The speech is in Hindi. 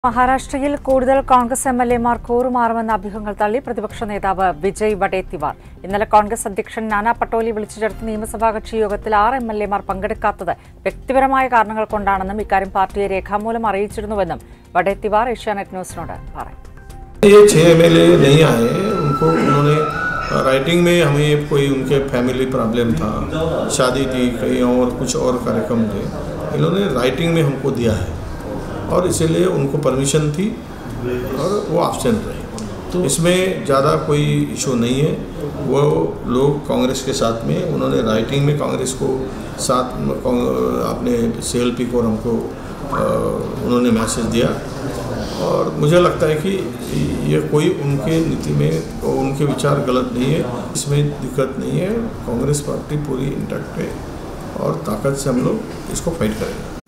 മഹാരാഷ്ട്രയിൽ കൂടുതൽ കോൺഗ്രസ് എംഎൽഎമാർ കൂറുമാറുമെന്ന അഭ്യൂഹങ്ങൾ തള്ളി പ്രതിപക്ഷ നേതാവ് വിജയ് വഡേത്തിവാർ. ഇന്നലെ കോൺഗ്രസ് അധ്യക്ഷൻ നാനാ പട്ടോലി വിളിച്ചു ചേർത്ത നിയമസഭാ കക്ഷി യോഗത്തിൽ 6 എംഎൽഎമാർ പങ്കെടുക്കാത്തത് വ്യക്തിപരമായ കാരണങ്ങൾ കൊണ്ടാണെന്നും ഇക്കാര്യം പാർട്ടിയെ രേഖാമൂലം അറിയിച്ചിരുന്നുവെന്നും വഡേത്തിവാർ ഏഷ്യാനെറ്റ് ന്യൂസിനോട് പറഞ്ഞു. ये 6 एमएलए नहीं आए, उनको उन्होंने राइटिंग में हमें कोई उनके फैमिली प्रॉब्लम था, शादी थी, कहीं और कुछ और कार्यक्रम थे, इन्होंने राइटिंग में हमको दिया है और इसीलिए उनको परमिशन थी और वो एब्सेंट रहे. तो इसमें ज़्यादा कोई इशू नहीं है. वो लोग कांग्रेस के साथ में उन्होंने राइटिंग में कांग्रेस को साथ अपने CLP को हमको उन्होंने मैसेज दिया और मुझे लगता है कि ये कोई उनके नीति में उनके विचार गलत नहीं है, इसमें दिक्कत नहीं है. कांग्रेस पार्टी पूरी इंटैक्ट है और ताकत से हम लोग इसको फाइट करेंगे.